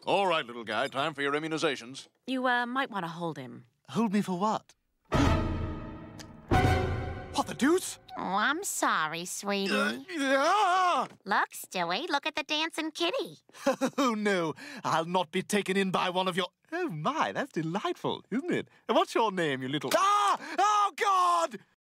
All right, little guy, time for your immunizations. You, might want to hold him. Hold me for what? What the deuce? Oh, I'm sorry, sweetie. Look, Stewie, look at the dancing kitty. Oh, no. I'll not be taken in by one of your... Oh, my, that's delightful, isn't it? And what's your name, you little... Ah! Oh, God!